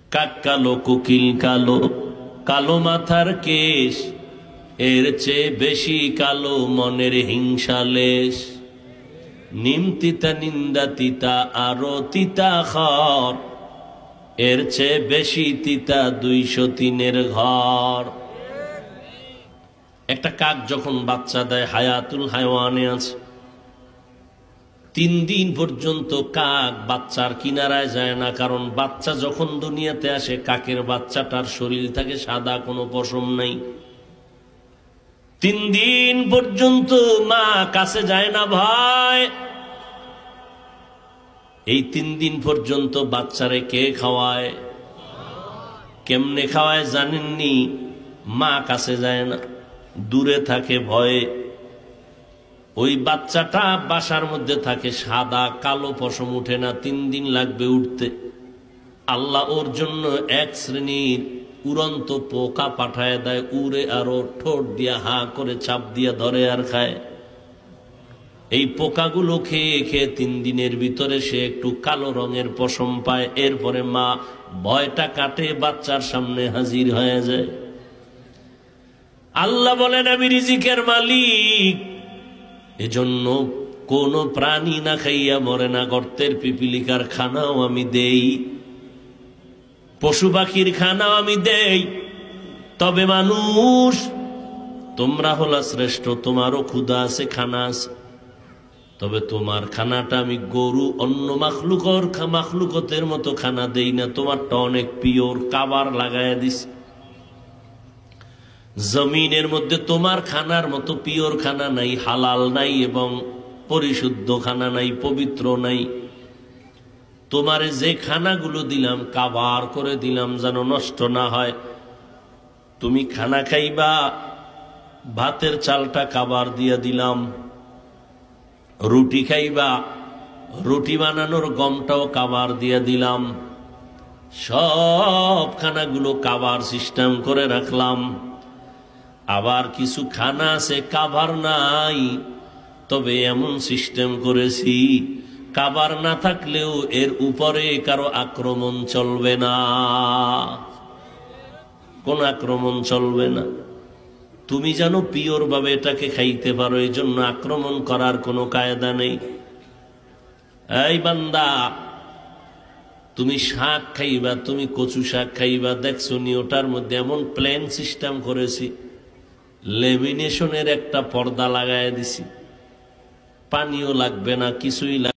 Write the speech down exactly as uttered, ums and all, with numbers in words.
কাক কালো কোকিল কালো, কালো মাথার কেশ, এর চেয়ে বেশি কালো মনের হিংসালেশ। নিম তিতা নিন্দা তিতা আরো তিতা খর, এর চেয়ে বেশি তিতা দুইশো তিনের ঘর। একটা কাক যখন বাচ্চা দেয় হায়াতুল হায়ওয়ানে আছে, তিন দিন পর্যন্ত কাক বাচ্চার কিনারায় যায় না, কারণ বাচ্চা যখন দুনিয়াতে আসে কাকের বাচ্চাটার শরীর থাকে সাদা, কোনো পশম নাই। তিন দিন পর্যন্ত মা কাছে যায় না ভাই। এই তিন দিন পর্যন্ত বাচ্চারে কে খাওয়ায়, কেমনে খাওয়ায় জানেননি? মা কাছে যায় না, দূরে থাকে ভয়ে। ওই বাচ্চাটা বাসার মধ্যে থাকে সাদা, কালো পশম উঠে না, তিন দিন লাগবে উঠতে। আল্লাহ ওর জন্য এক শ্রেণীর উড়ন্ত পোকা পাঠায় দেয়, উড়ে আরো ঠোঁট দিয়া হা করে চাপ দিয়া ধরে আর খায়। এই পোকাগুলো খেয়ে খেয়ে তিন দিনের ভিতরে সে একটু কালো রঙের পশম পায়। এরপরে মা ভয়টা কাটে, বাচ্চার সামনে হাজির হয়ে যায়। আল্লাহ বলেন আমি রিজিকের মালিক, এজন্য কোন প্রাণী না খাইয়া মরে না। গর্তের পিপিলিকার খানাও আমি দেই, পশু পাখির খানাও আমি দেই। তবে মানুষ তোমরা হলা শ্রেষ্ঠ, তোমারও ক্ষুধা আছে, খানা আছে। তবে তোমার খানাটা আমি গরু অন্য মাখলুকর মাখলুকতের মতো খানা দেই না, তোমারটা অনেক পিওর, কাবার লাগাইয়া দিস। জমিনের মধ্যে তোমার খানার মতো পিওর খানা নাই, হালাল নাই এবং পরিশুদ্ধ খানা নাই, পবিত্র নাই। তোমারে যে খানাগুলো দিলাম কাবার করে দিলাম যেন নষ্ট না হয়। তুমি খানা খাইবা, ভাতের চালটা কাবার দিয়া দিলাম। রুটি খাইবা, রুটি বানানোর গমটাও কাবার দিয়া দিলাম। সব খানাগুলো কাবার সিস্টেম করে রাখলাম। আবার কিছু খানা আছে কাভার নাই, তবে এমন সিস্টেম করেছি কাভার না থাকলেও এর উপরে কারো আক্রমণ চলবে না, কোন আক্রমণ চলবে না। তুমি জানো পিওর ভাবে এটাকে খাইতে পারো, এই জন্য আক্রমণ করার কোনো কায়দা নেই। এই বান্দা, তুমি শাক খাইবা, তুমি কচু শাক খাইবা, দেখছো নি ওটার মধ্যে এমন প্লেন সিস্টেম করেছি, লেমিনেশনের একটা পর্দা লাগায় দিছি, পানিও লাগবে না, কিছুই লাগবে